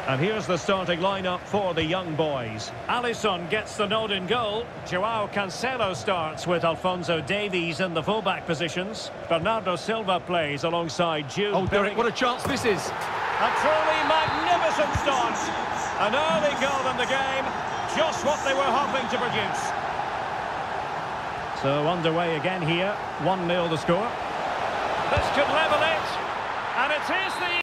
And here's the starting lineup for the young boys. Alisson gets the nod in goal. Joao Cancelo starts with Alphonso Davies in the fullback positions. Bernardo Silva plays alongside Jude Oh, Derek, Bellingham. what a chance this is. A truly magnificent start. An early goal in the game. Just what they were hoping to produce. So underway again here. 1-0 the score. This could level it. And it is the